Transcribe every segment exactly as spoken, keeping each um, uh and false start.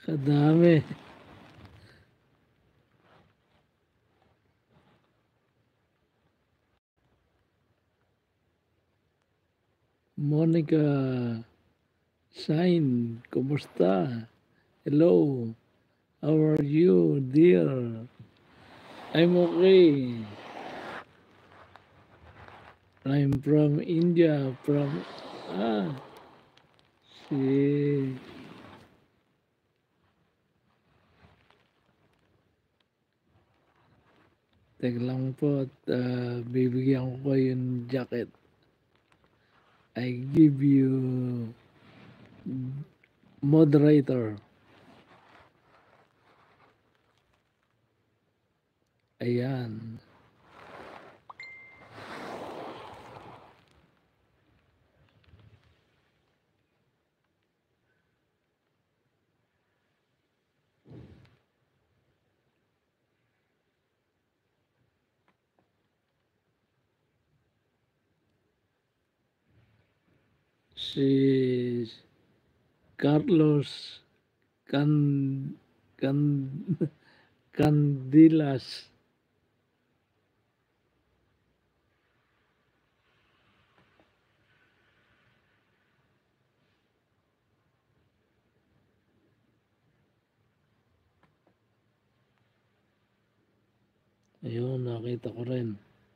Sa dami. Monica Sain, kumusta? Hello. How are you, dear? I'm okay. I'm from India, from ah, si Tek lang po at ah, bibigyan ko kayo yung jacket. I give you moderator. Ayan. Si Carlos Can Can Candilas. Ayun, nakita ko rin.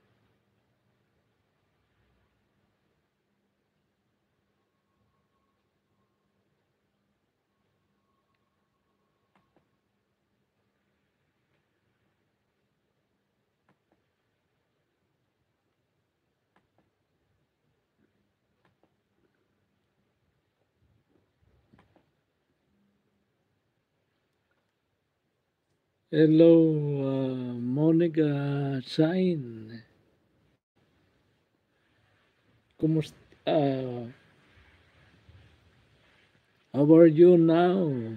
Hello, uh, Monica Sain. Kumusta? Uh, how are you now?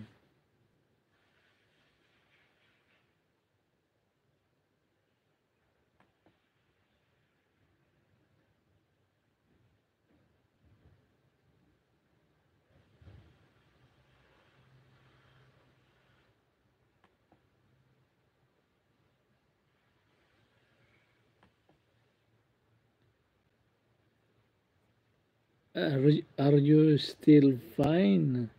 Are, are you still fine?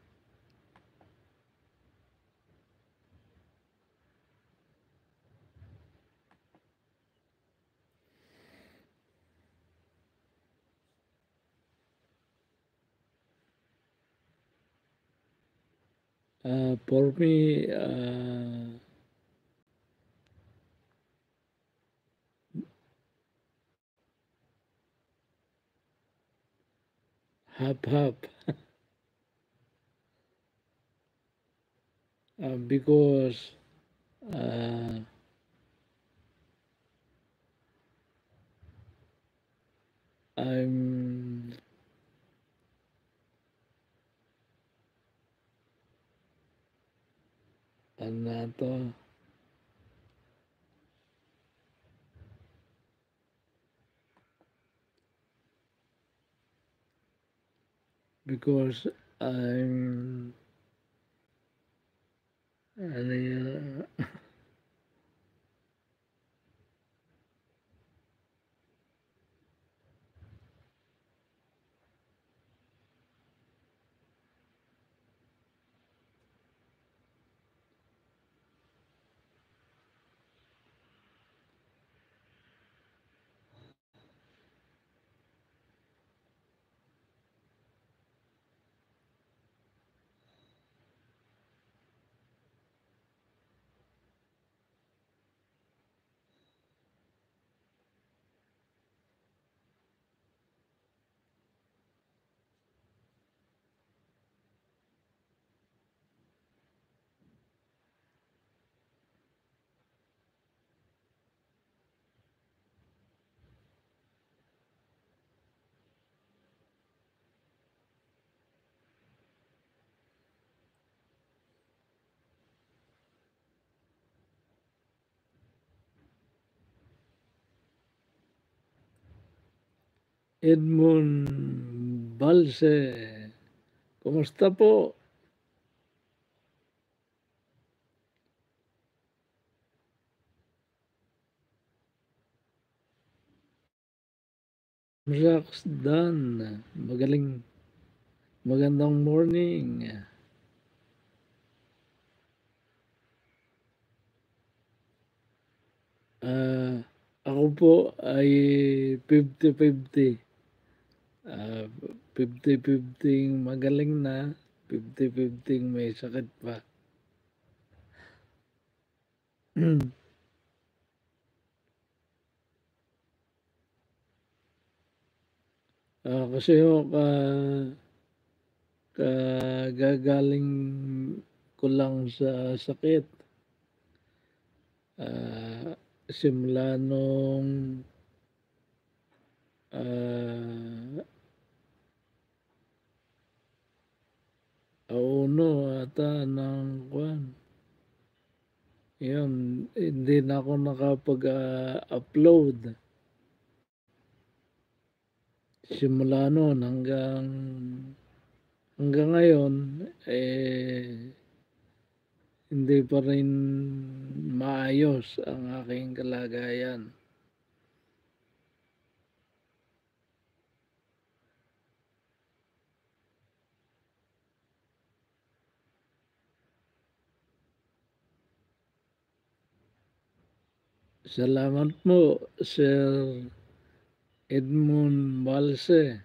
Uh, for me, uh, half half, uh, because uh, I'm ano to, because I'm ano yun, Edmund Balse. Kumusta po? Shucks, Dan. Magaling. Magandang morning. Ah, ako po ay fifty-fifty. Ah, fifty-fifty magaling na, fifty-fifty may sakit pa. Ah, kasi ho ka kagagaling ko lang sa sakit. Ah, simula nung ah, auno ata ng kwan. Yun, hindi na ako nakapag-upload. Simula noon hanggang hanggang ngayon, eh, hindi pa rin maayos ang aking kalagayan. Salamat po, Sir Edmund Balse.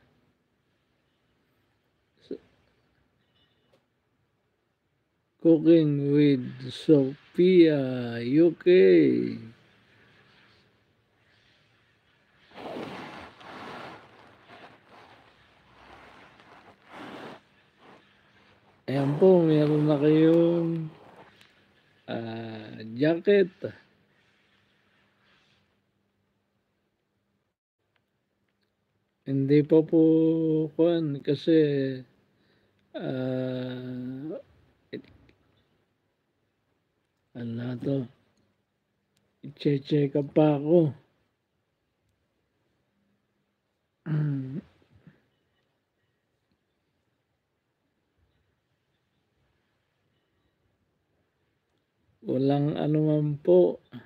Cooking with Sophia, U K. Ayan po, meron na kayong ah, jacket. Hindi pa po kuan kasi ah, ano na to, i-check up pa ako. Walang anuman po.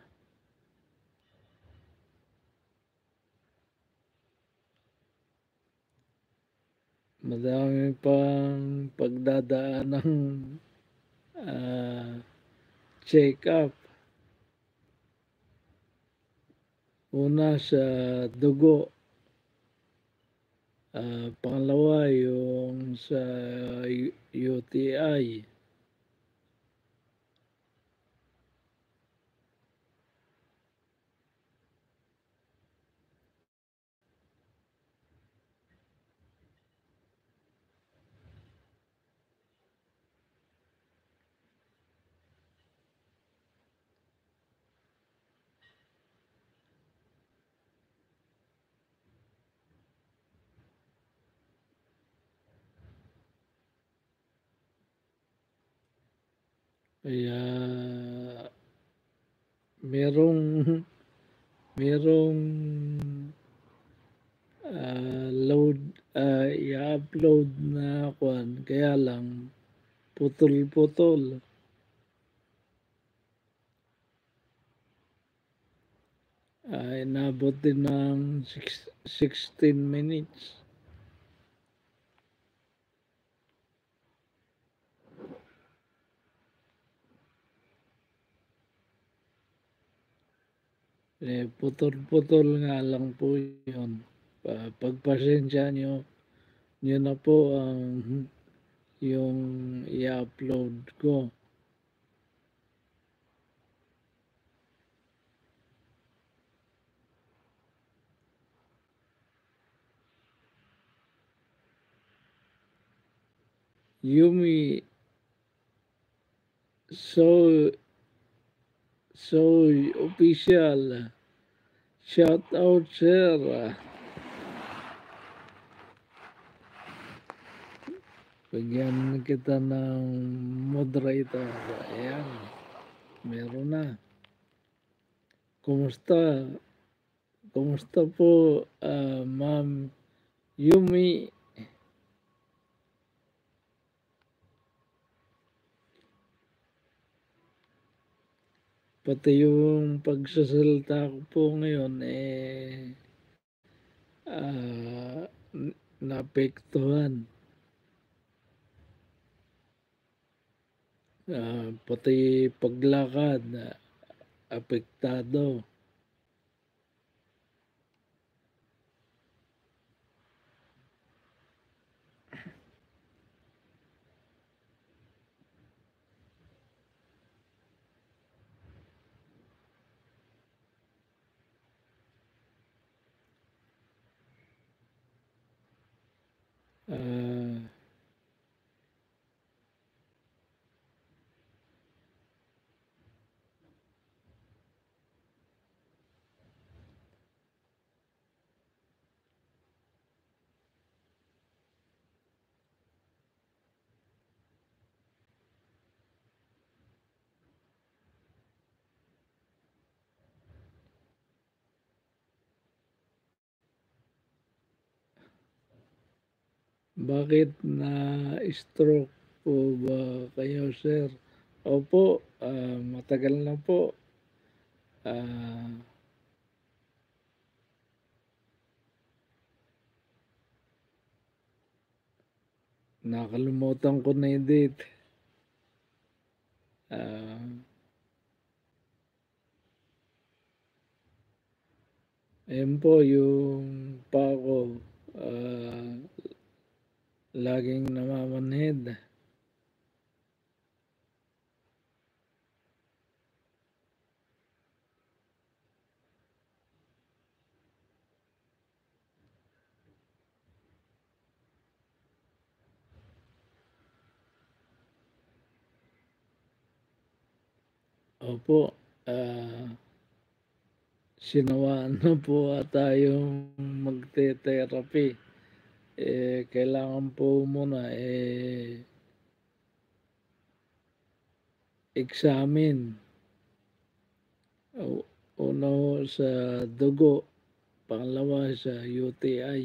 Madami pang pagdadaan ng ah, check-up. Una sa dugo, ah, pangalawa yung sa U T I. Kaya merong merong ah, load ah, i-upload na kwan kaya lang putol-putol. Ah, inabot din ng six, sixteen minutes. Eh, putol-putol nga lang po yun. Uh, pagpasensya nyo, yun na po ang yung i-upload ko. Yumi, so, so official. Shout out, sir. Bigyan kita ng moderator. Ayan, meron na. Kumusta? Kumusta po, ah, Ma'am Yumi? Pati yung pagsasalita ko po ngayon, eh, ah, n naapektuhan. Ah, pati paglakad na apektado. Ah, bakit na-stroke po ba kayo, sir? Opo, ah, matagal na po. Ah, nakalimutan ko na yung date. Ah, ayun po yung paa ko, ah, laging namamanhid. Opo, ah, sinawaan na po ata yung magte-therapy. Eh, kailangan po muna, eh, examine. U una ho sa dugo, pangalawa sa U T I.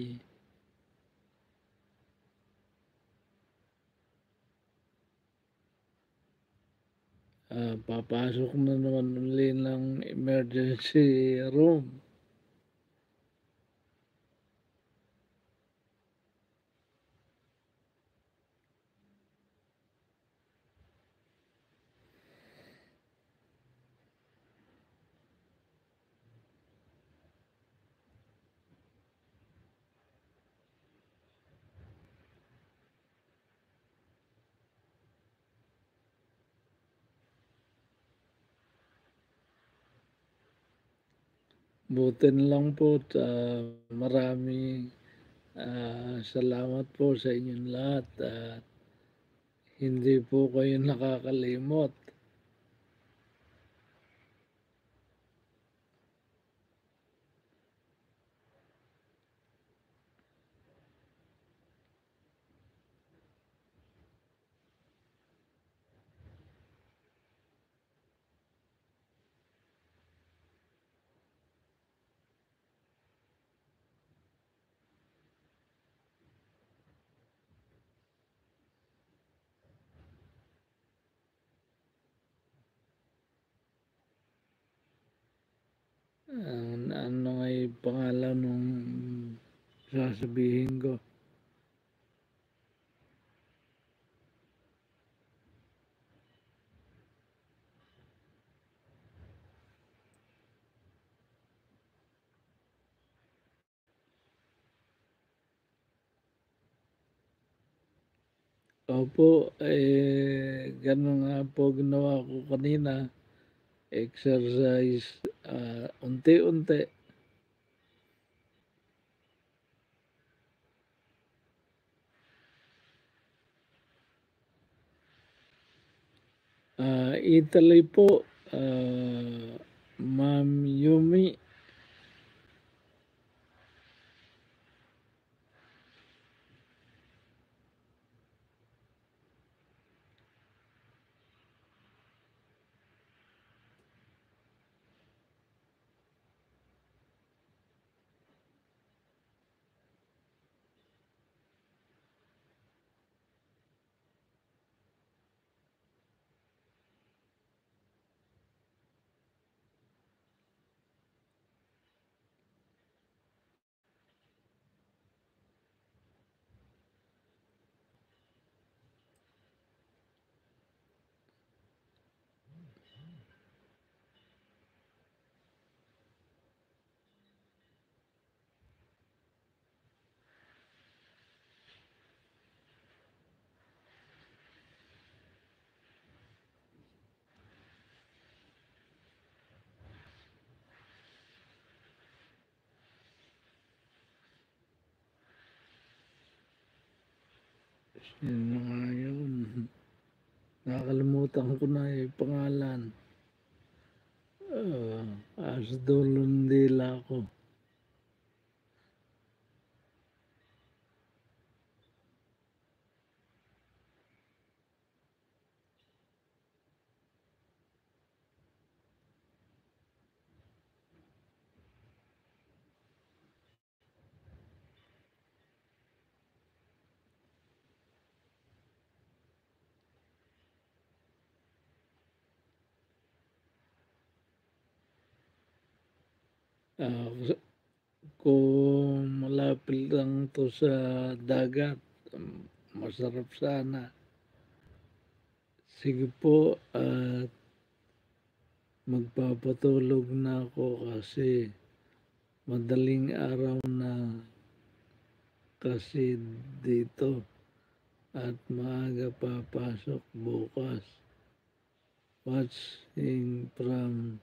Ah, papasok na naman uli ng emergency room. Buti na lang po at, ah, maraming, ah, salamat po sa inyong lahat at hindi po kayo nakakalimot. Ang ano nga yung pangalan nung sasabihin ko? Opo, eh, gano'n nga po ginawa ko kanina, exercise, ah, unti-unti. Ah, Italy po, ah, Ma'am Yumi. Sino nga yun? Nakakalimutan ko na yung pangalan. Ah, asa dulong dila ko. Ah, kung malapit lang 'to sa dagat, um, masarap sana. Sige po at magpapatulog na ako kasi madaling araw na kasi dito at maaga papasok bukas. Watching from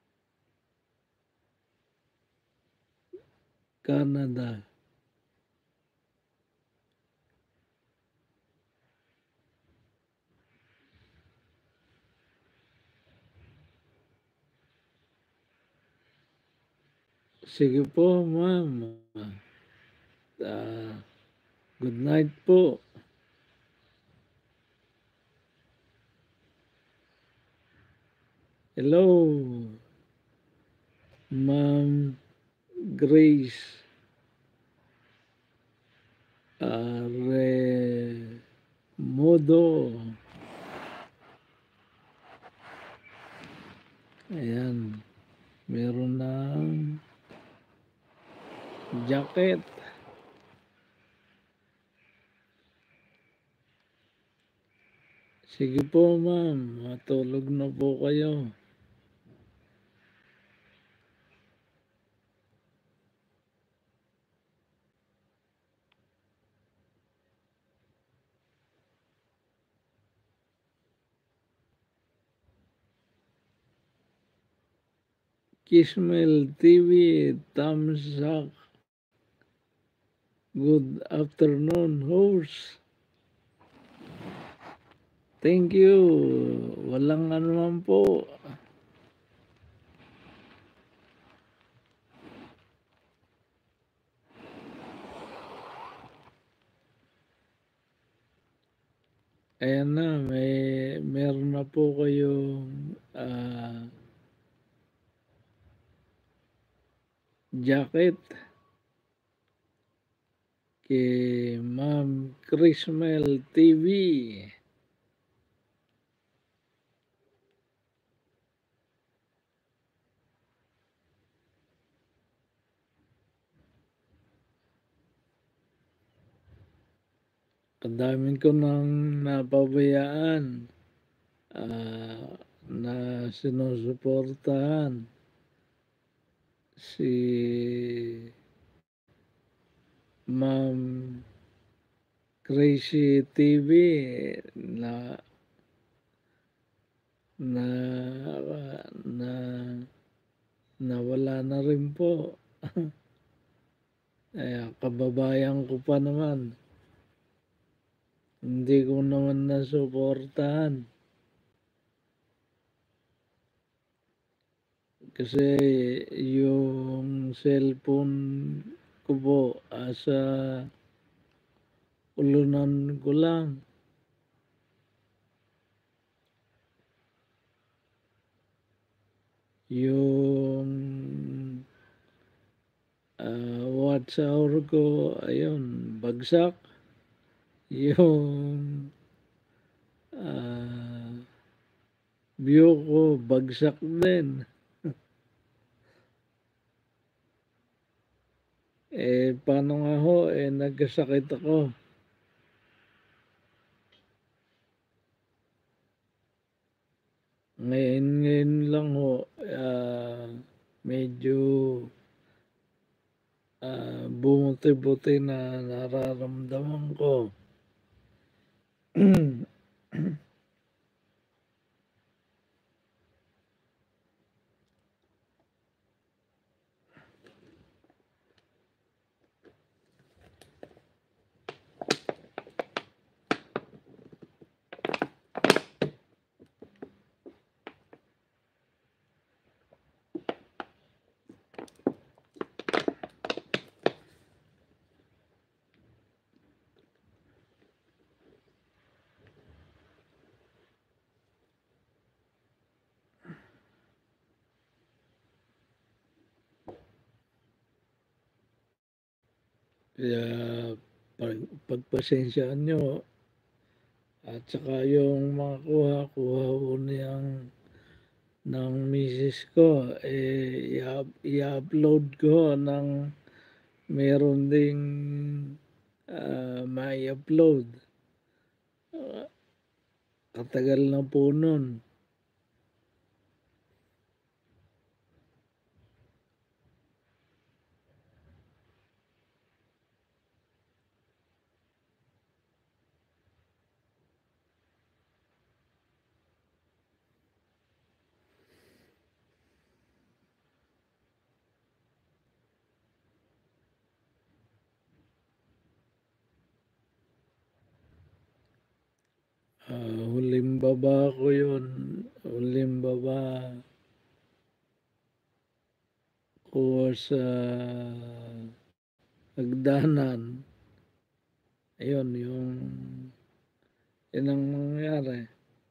Canada. Sige po, ma'am. Ah, good night po. Hello, Ma'am Grace Aremodo. Ayan, meron ng jacket. Sige po, ma'am. Matulog na po kayo. Kismel T V, thumbs up. Good afternoon, host. Thank you. Walang anuman po. Ayan na, may meron na po kayong ah, jacket kay Ma'am Chrismel T V. Kadami ko nang napabayaan ah, na sinusuportahan si Ma'am Crazy T V na na na nawala na rin po. Eh, kababayan ko pa naman. Hindi ko naman nasuportahan. Kasi yung cellphone ko po asa ulunan ko lang. Yung ah, watch hour ko, ayun, bagsak. Yung ah, view ko, bagsak din. Eh, paano nga ho, eh, nagkasakit ako. Ngayon, ngayon lang ho, ah, medyo ah, bumuti-buti na nararamdaman ko. Kaya pag pagpasensyaan niyo at saka yung mga kuha, kuha ho niyang ng misis ko, eh, i-up i-upload ko ng meron ding, ah, mai-upload. Ah, katagal na po nun. Ah, huling baba ko yun, huling baba ko sa hagdanan. Ayun, yung yun ang nangyari.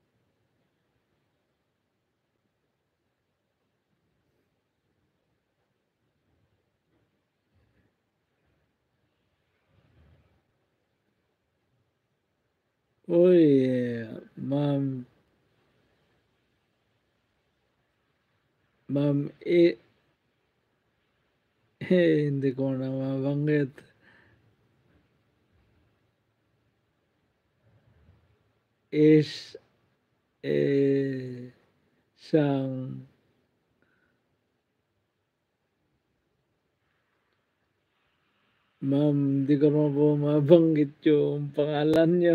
Uy, ma'am ma'am, eh, eh, hindi ko na mabanggit. Is, eh, siyang ma'am, hindi ko na po mabanggit yung pangalan niyo.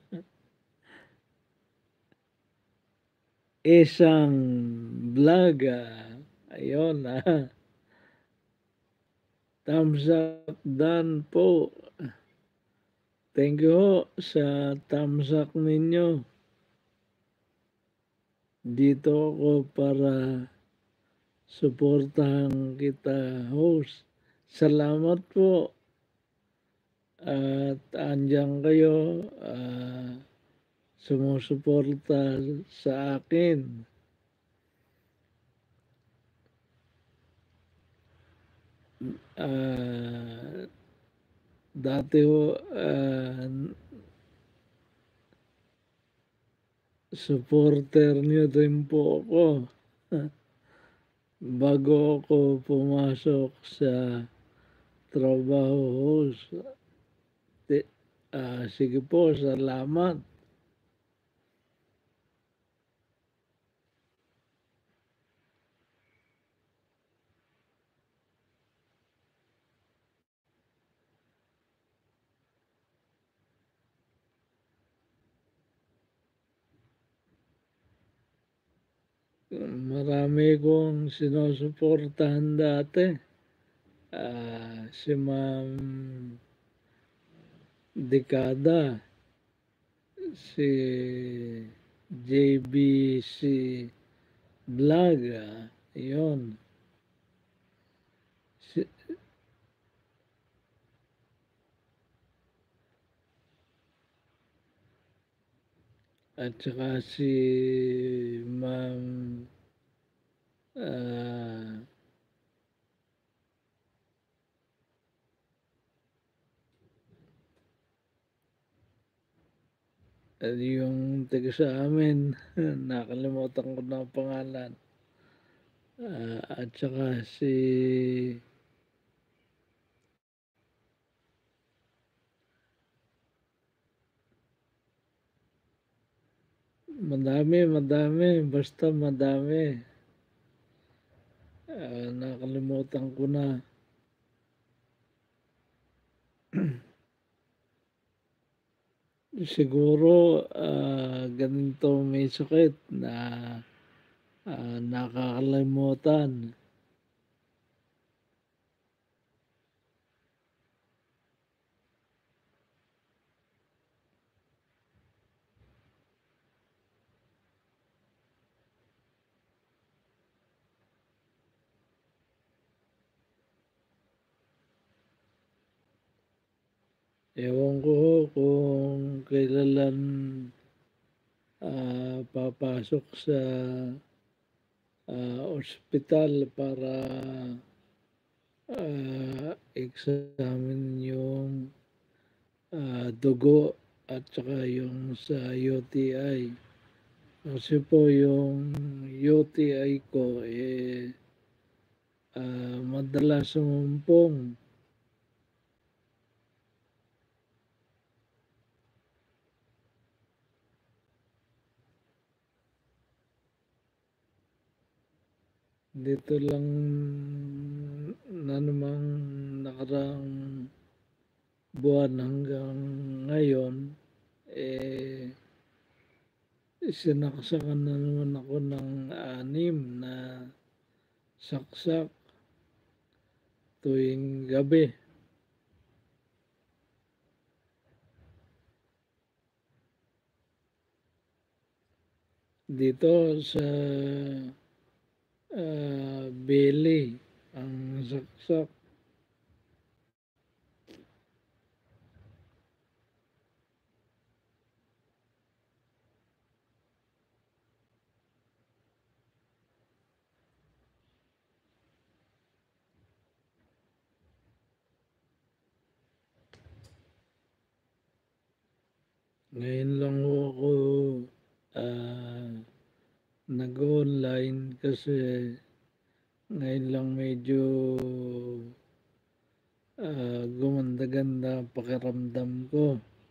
Isang vlog, ah, ayun, ah. Thumbs up done po. Thank you ho sa thumbs up ninyo. Dito ako para suportahan kita, host. Salamat po at andiyan kayo, ah, sumusuporta sa akin. Ah, dati ho, ah, supporter niyo din po ako. Bago ako pumasok sa trabaho host. Ti ah, sige po, salamat. Marami kong sinusuportahan dati. Ah, si Ma'am Dekada, si J B C Vlog, ah, yun. Si at saka si Ma'am, ah, yung taga sa amin, nakalimutan ko na ang pangalan. Ah, at saka si madami, madami, basta madami. Ah, nakalimutan ko na. Siguro, ah, ganito may sakit na, ah, nakakalimutan. Ewan ko ho kung kailan, ah, papasok sa, ah, ospital para, ah, examine yung, ah, dugo at saka yung sa U T I. Kasi po yung U T I ko, eh, ah, madalas sumumpong. Dito lang na namang nakaraang buwan hanggang ngayon, eh, sinaksakan na naman ako ng anim na saksak tuwing gabi. Dito sa ah, belly ang saksak. Ngayon lang ho ako ah, nag-online kasi ngayon lang medyo ah, gumanda-ganda ang pakiramdam ko.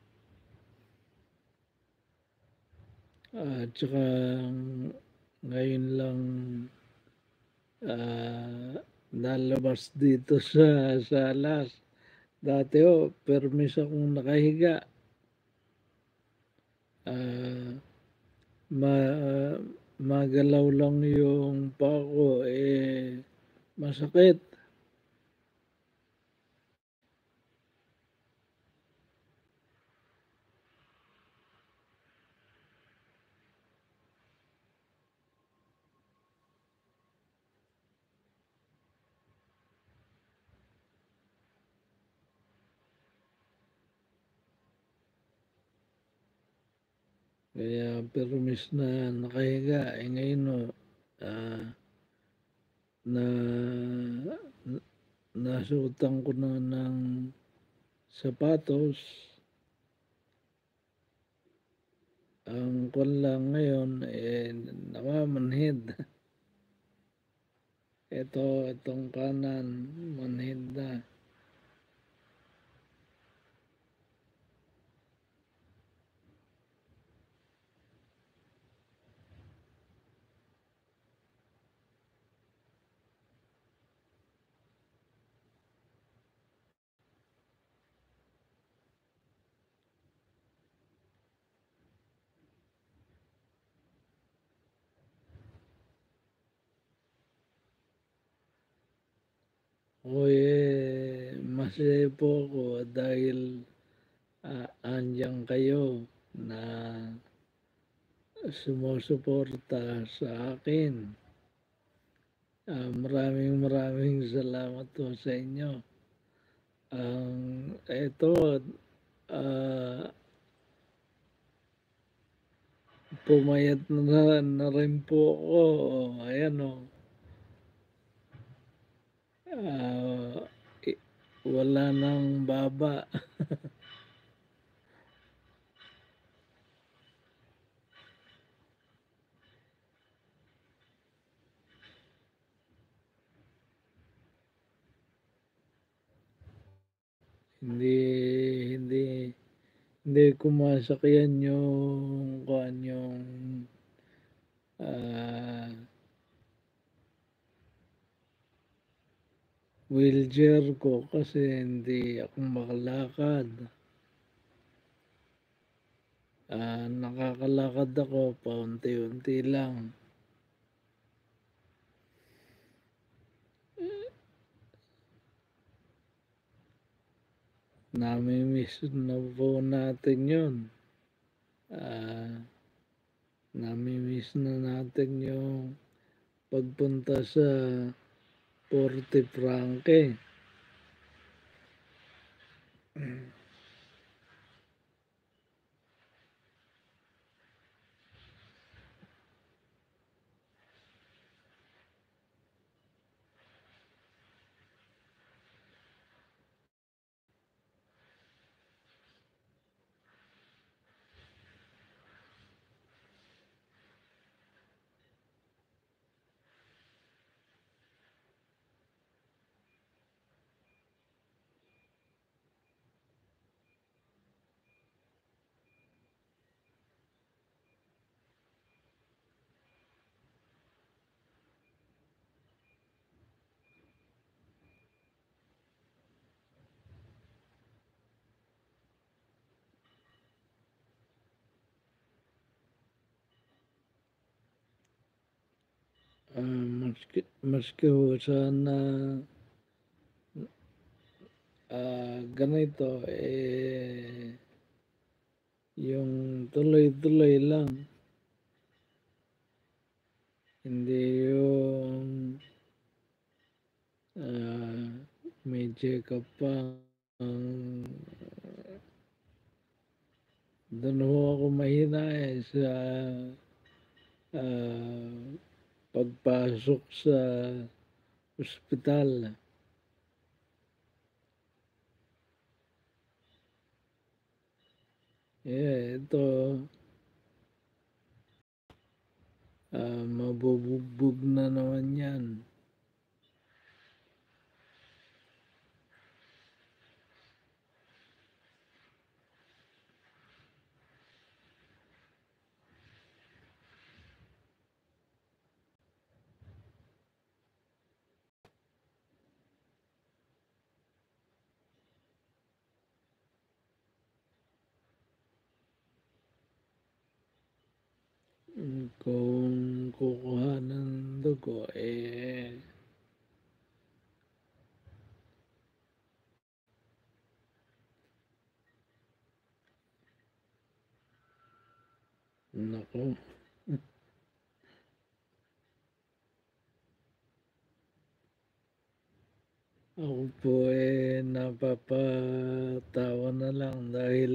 At saka ngayon lang ah, nalabas dito sa salas. Dati ho, permis akong nakahiga. Ah, ma magalaw lang yung paa ko, eh, masakit. Kaya permis na nakahiga. Eh, ngayon ho, ah, na nasuotan ko na ng sapatos. Ang kwan lang ngayon, eh, namamanhid. Ito, itong kanan, manhid na. Ako, eh, masaya po ako dahil ah, andiyan kayo na sumusuporta sa akin. Ah, maraming maraming salamat po sa inyo. Ang eto, ah, pumayat na, na rin po ako. Oh, ayan o. Ah, i- wala nang baba. Hindi, hindi, hindi ko masakyan yung, kuan yung, ah, wheelchair ko kasi hindi ako makalakad. Ah, nakakalakad ako paunti-unti lang. Nami-miss na po natin yun. Ah, nami-miss na natin yung pagpunta sa Forte Franque. Ah, maski maski ho sana ah, ganito, eh, yung tuloy-tuloy lang. Hindi yung, ah, may check-up pa ang dun ho ako mahina, eh, sa, ah, pagpasok sa ospital. Eh, ito, ah, mabubugbog na naman 'yan. Hmm, kung kukuha ng dugo, eh, naku, ako po, eh, napapatawa na lang dahil,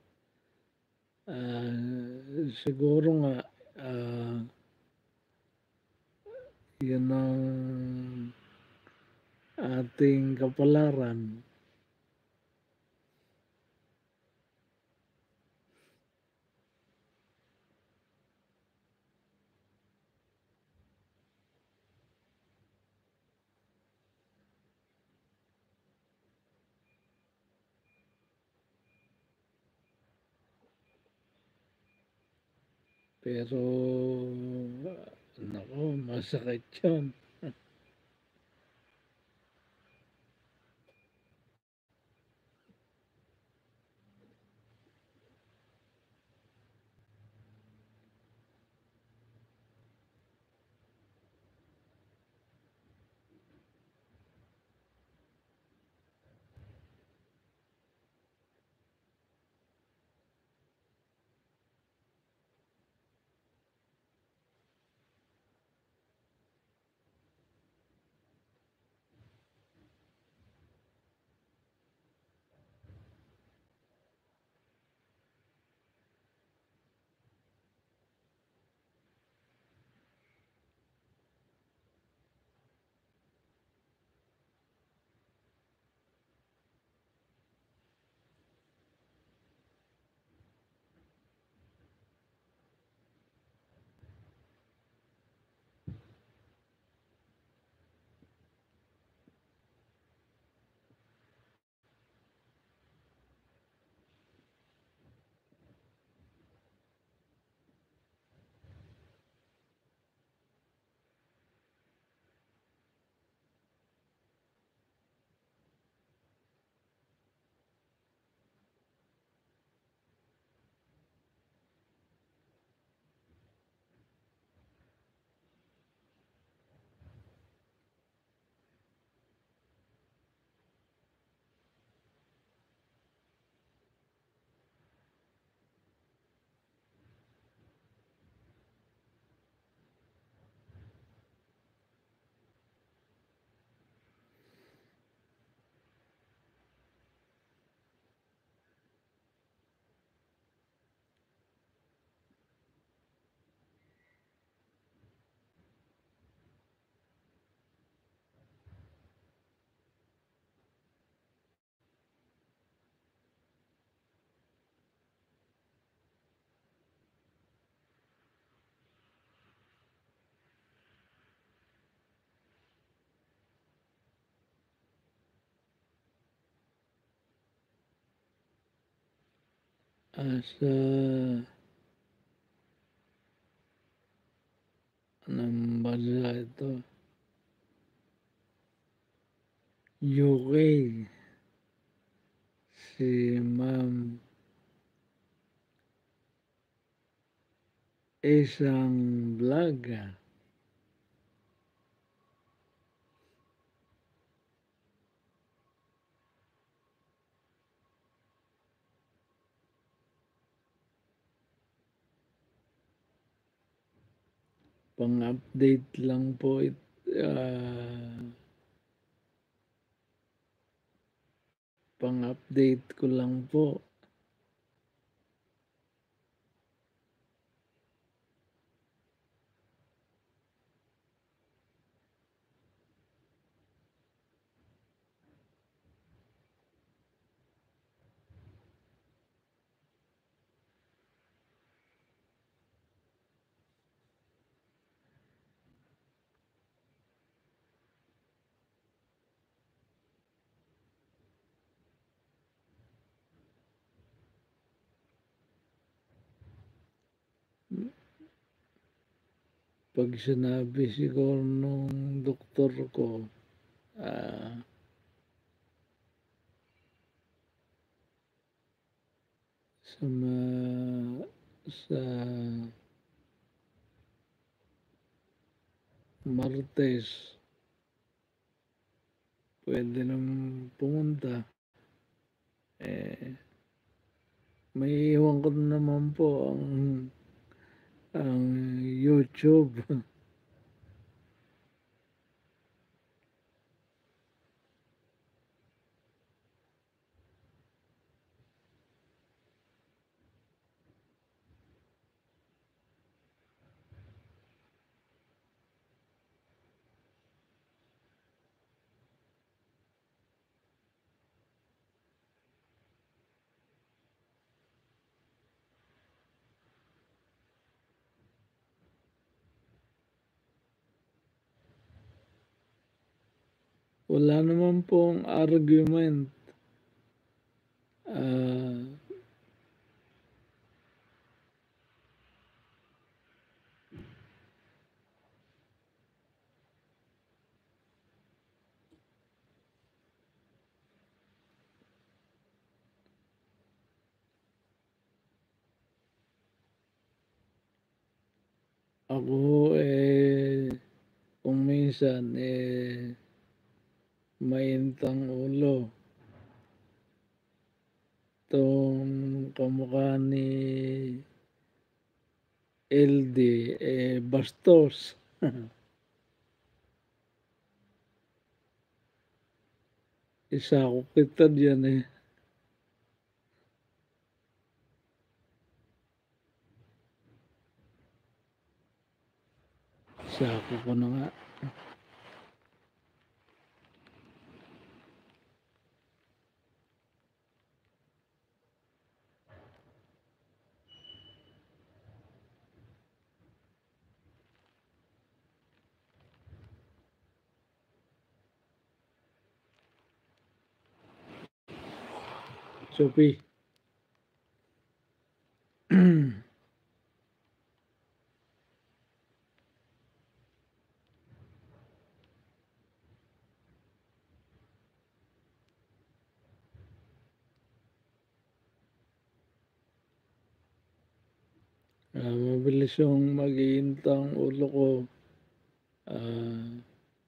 ah, siguro nga, ah, 'yun ang ating kapalaran. Pero, naku, masakit 'yun. Ah, sa anong bansa ito, U K, si Ma'am isang vlog, pang-update lang po it ah pang-update ko lang po. Hmm. 'Pag sinabi siguro nung doktor ko, ah sa ma sa Martes puwede ng pumunta. Eh, maiiwan ko naman po ang ang YouTube. Wala naman pong argument. Ah Ako, eh, kung minsan, eh, mainit ang ulo. 'Tong kamukha ni L-D, eh, bastos. Isako kita diyan, eh. Isako ko na nga. Sophie. Ah, mabilis yung mag-iinit ang ulo ko. Ah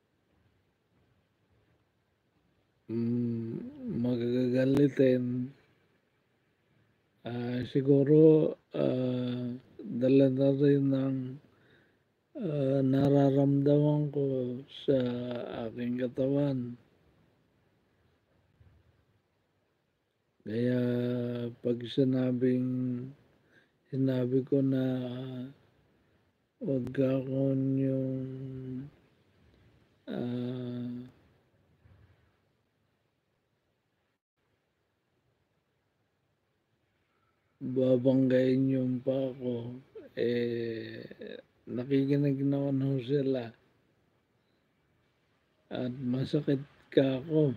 hmm, magagalitin. Ah, siguro, ah, dala na rin ng, ah, nararamdaman ko sa aking katawan. Kaya 'pag sinabing sinabi ko na wag akon yung, ah babanggain yung paa ko, eh, nakikinig naman ho sila. At masakit kako.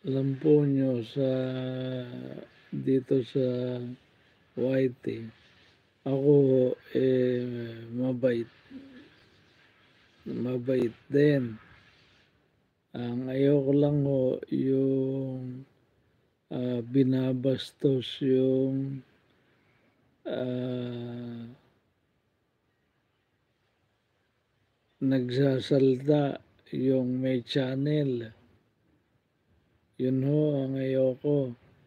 Alam po niyo sa dito sa Y-T, ako, eh, mabait mabait din. Ang ayoko lang ho yung, ah, binabastos yung, ah, nagsasalita yung may channel. Yun ho ang ayoko.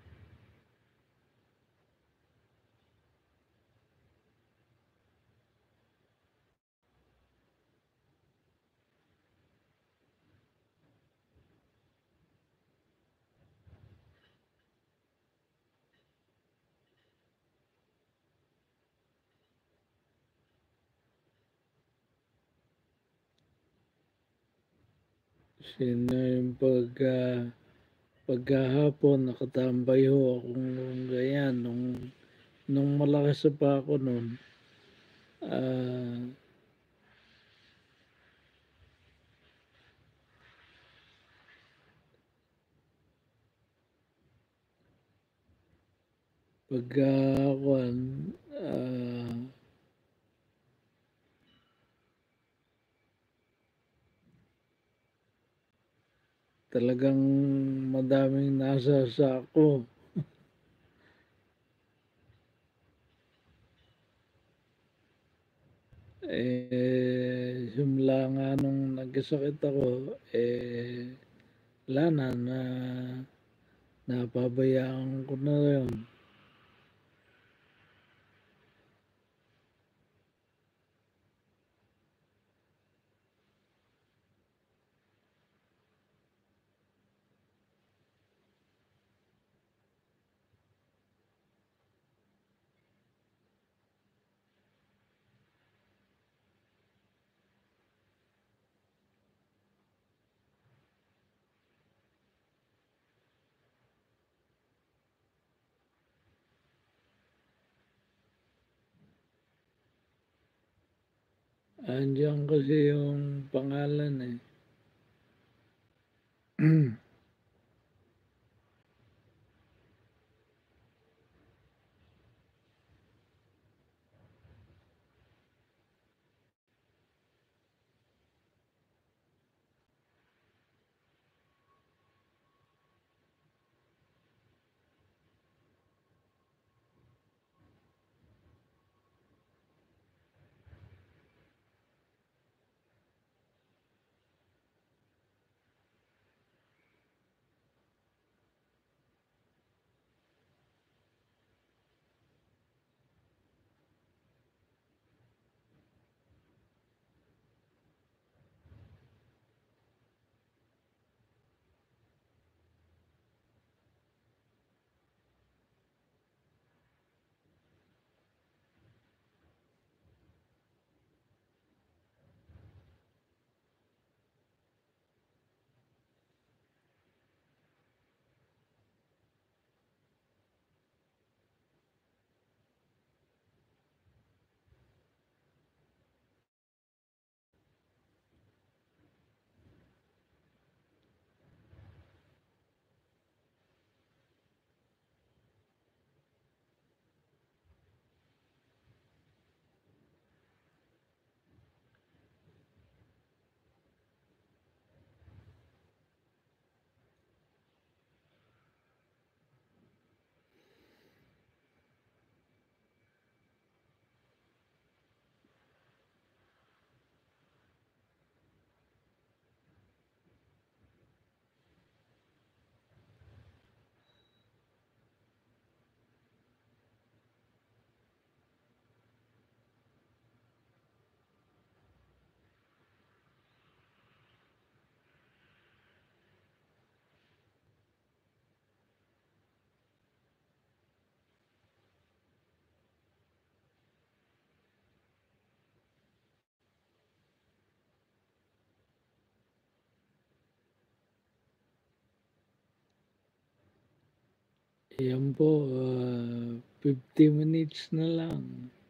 Sino yung pagka pagkahapon nakatambay ho akong ganyan nung nung malakas pa ako nun, ah, pagka kuwan, ah, talagang madaming nasasako. Eh, simula nga nung nagkasakit ako, eh, wala na, na napabayaan ko na yun. Andiyan kasi yung pangalan, eh. Yan po, ah, fifty minutes na lang.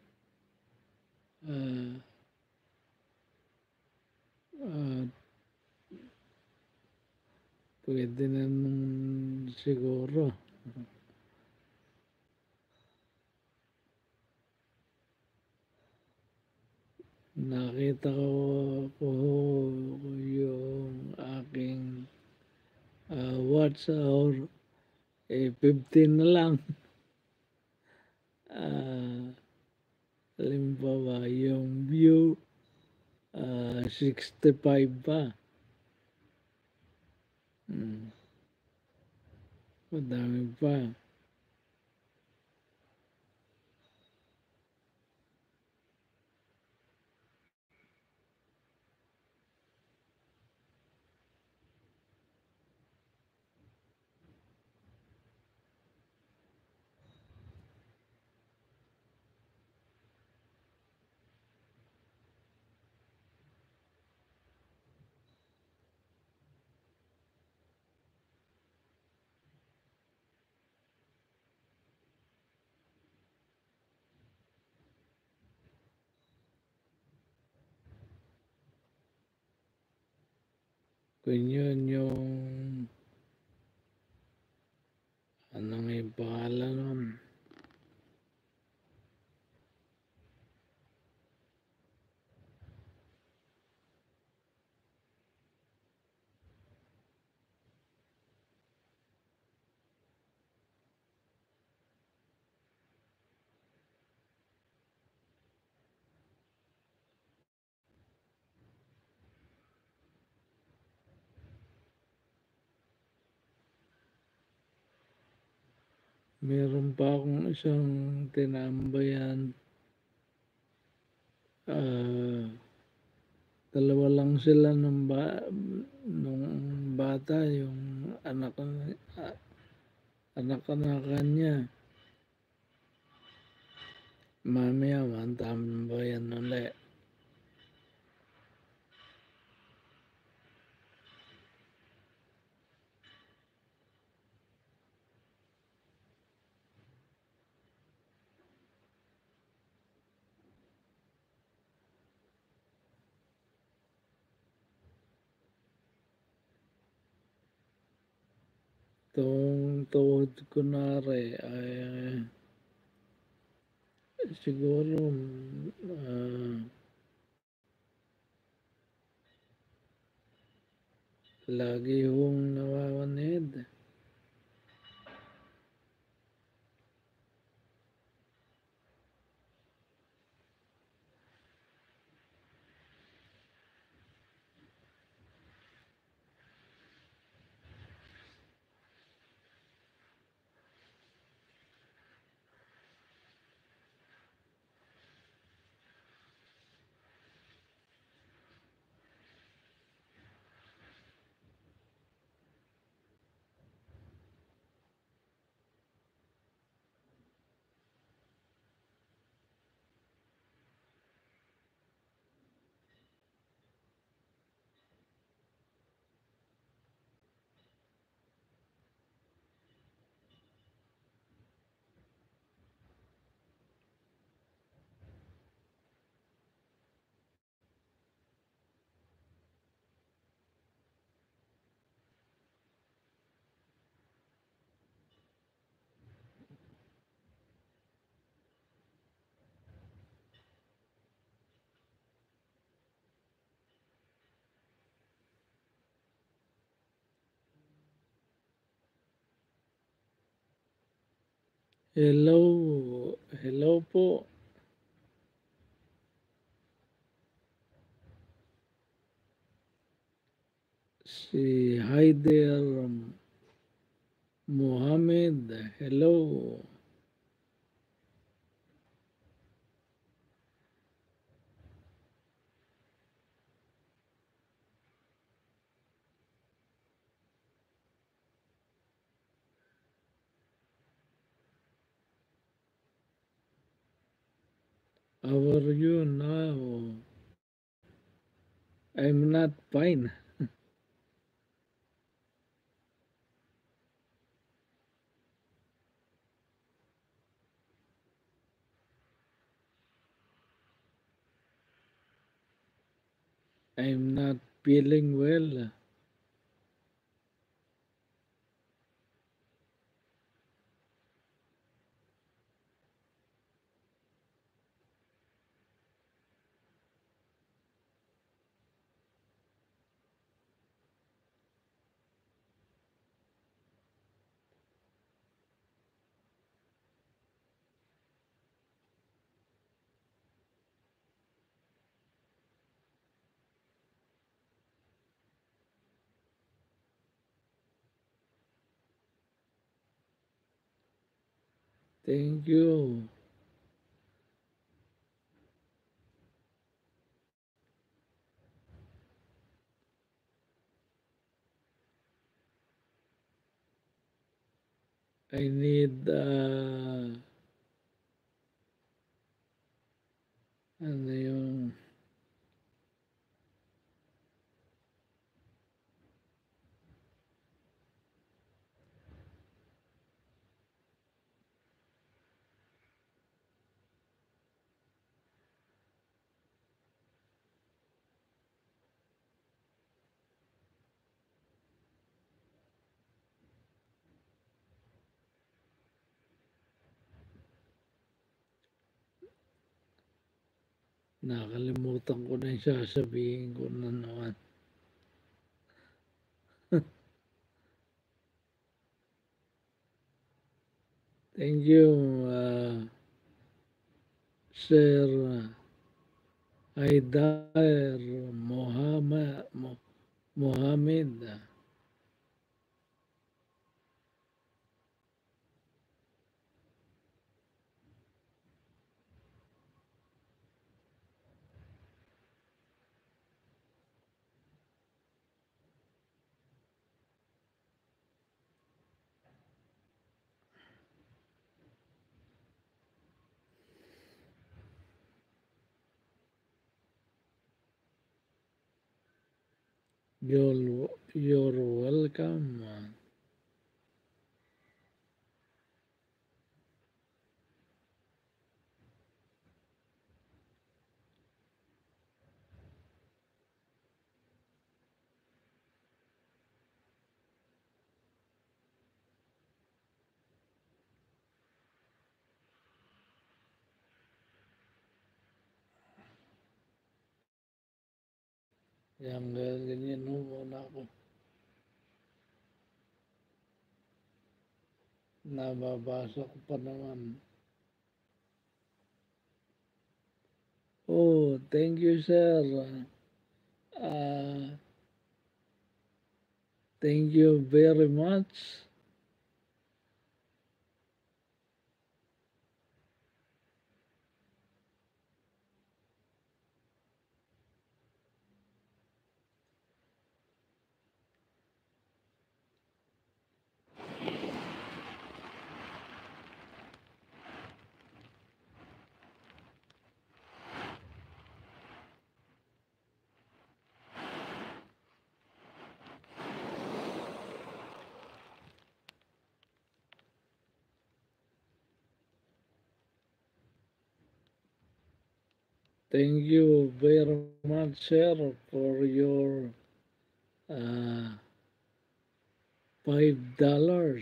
Ah, ah, Puwede naman siguro. Nakita ko ko yung aking, ah, watch hour, eh, fifteen na lang. Ah, halimbawa yung view, ah, sixty-five pa. Hmm. Madami pa. Kung yun yung ano nga yung pangalan nun? Meron pa akong isang tinambayan, ah, dalawa lang sila nung ba nung bata, yung anak ko ah, anak-anakan niya. Mamaya mantambayan uli. Itong tuhod kunwari ay siguro, ah, lagi akong nawawanid. Hello, hello po. Si Haider Mohamed, hello. How are you now? I'm not fine. I'm not feeling well. Thank you. I need, ah, ano yung nakalimutan ko na yung sasabihin ko na naman. Thank you, ah, Sir Haidar Mohammed Mo Mohammed. You're you're welcome. Yang ganyan ho muna ako. Nababasa ko pa naman. Oh, thank you, sir. Ah, thank you very much. Thank you very much, sir, for your uh, five dollars.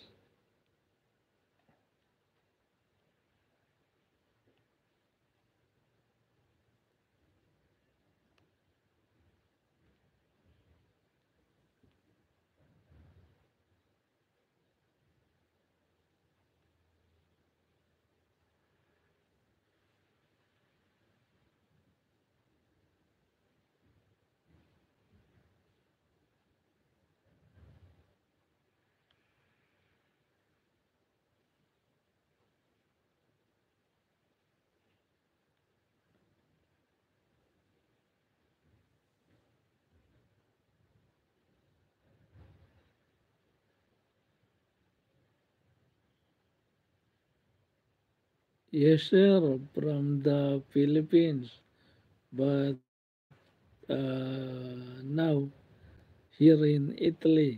Yes, sir, from the Philippines, but uh, now here in Italy.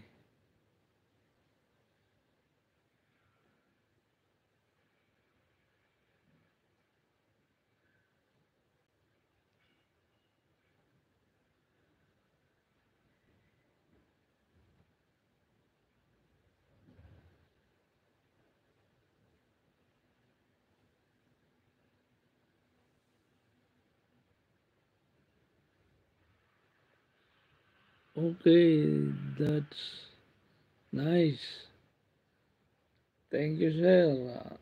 Okay, that's nice. Thank you, sir.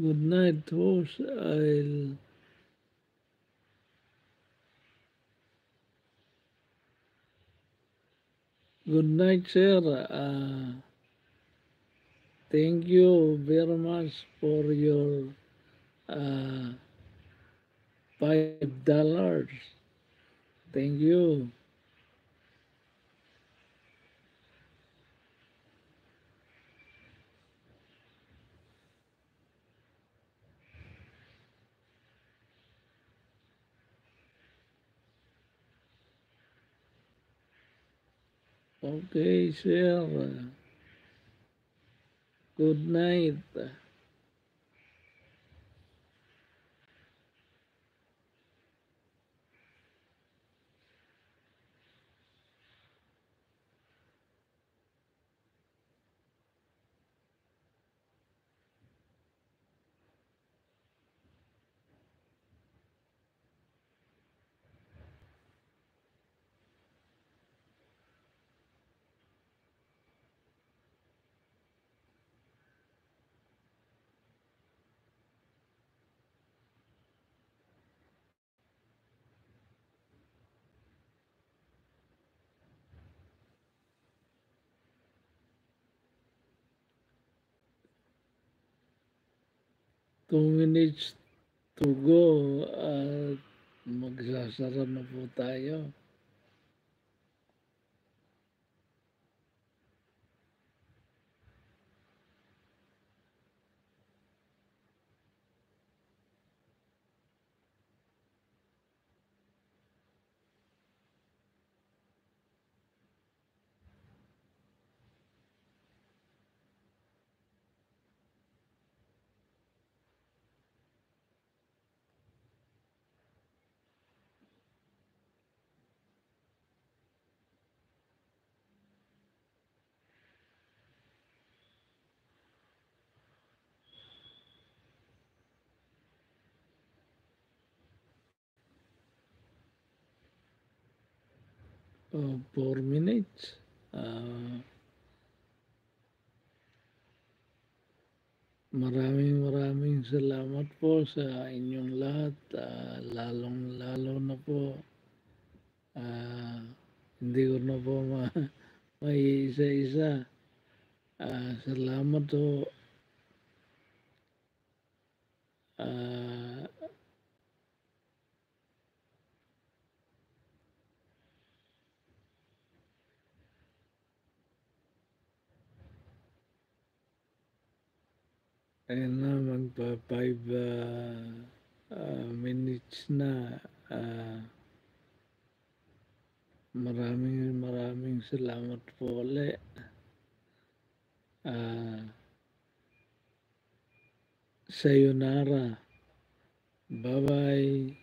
Good night, host. I'll Good night, sir. Uh, thank you very much for your uh, five dollars. Thank you. Okay, sir. Good night. Two minutes to go at magsasara na po tayo. Uh, four minutes. Uh, maraming maraming salamat po sa inyong lahat. Uh, lalong lalo na po ah, hindi ko na po ma may isa-isa. Ah, salamat po. Ah, ayun na, magpa five ah, ah, minutes na. Ah, maraming maraming salamat po ulit. Ah, sayonara. Bye-bye.